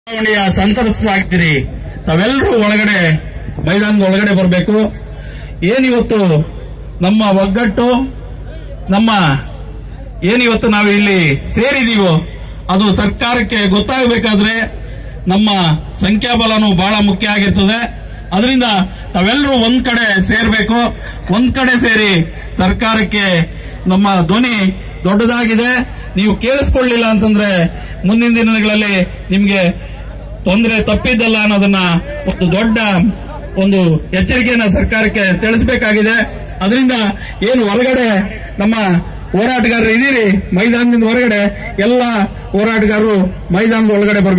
ಸಂತರಿಸಲಾಗ್ತೀರಿ. ತಾವೆಲ್ಲರೂ ಒಳಗಡೆ ಮೈದಾನದ ಒಳಗಡೆ ಬರಬೇಕು. ಏನಿವತ್ತು ನಮ್ಮ ಒಗ್ಗಟ್ಟು, ನಮ್ಮ ಏನಿವತ್ತು ನಾವು ಇಲ್ಲಿ ಸೇರಿದೀವೋ ಅದು ಸರ್ಕಾರಕ್ಕೆ ಗೊತ್ತಾಗಬೇಕಾದ್ರೆ ನಮ್ಮ ಸಂಖ್ಯಾಬಲನೂ ಬಹಳ ಮುಖ್ಯ ಆಗಿರ್ತದೆ. ಅದರಿಂದ ತಾವೆಲ್ಲರೂ ಒಂದ್ ಕಡೆ ಸೇರಬೇಕು. ಒಂದ್ ಕಡೆ ಸೇರಿ ಸರ್ಕಾರಕ್ಕೆ ನಮ್ಮ ಧ್ವನಿ ದೊಡ್ಡದಾಗಿದೆ. ನೀವು ಕೇಳಿಸ್ಕೊಳ್ಳಿಲ್ಲ ಅಂತಂದ್ರೆ ಮುಂದಿನ ದಿನಗಳಲ್ಲಿ ನಿಮ್ಗೆ ತೊಂದರೆ ತಪ್ಪಿದ್ದಲ್ಲ ಅನ್ನೋದನ್ನ ಒಂದು ದೊಡ್ಡ ಎಚ್ಚರಿಕೆಯನ್ನ ಸರ್ಕಾರಕ್ಕೆ ತಿಳಿಸಬೇಕಾಗಿದೆ. ಅದರಿಂದ ಏನು ಹೊರಗಡೆ ನಮ್ಮ ಹೋರಾಟಗಾರರು ಇದೀರಿ, ಮೈದಾನದಿಂದ ಹೊರಗಡೆ ಎಲ್ಲ ಹೋರಾಟಗಾರರು ಮೈದಾನದ ಒಳಗಡೆ ಬರಬೇಕು.